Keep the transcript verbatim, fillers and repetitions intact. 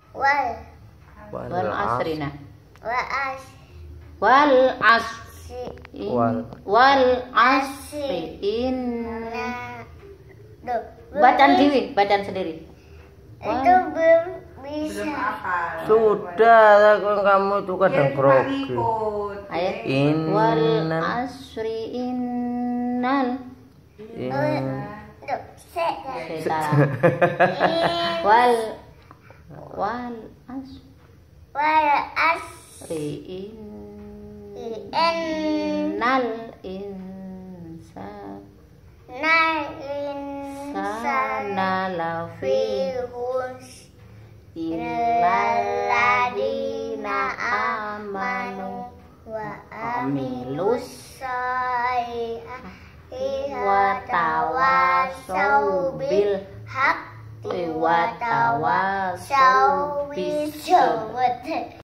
wal wal asrina wal as wal asri wal wal asri inna. Duh, Bacaan Dewi, bacaan sendiri. itu belum bisa. Sudah, kamu itu kadang grogi. Ayo. Wal asri innal. Duh, se. Wal wal as Wal asri innal insa nal insan sana lafi hus illal ladina amanu wa amilus solihati wa tawasau bil haqqi wa tawasau bis sabr.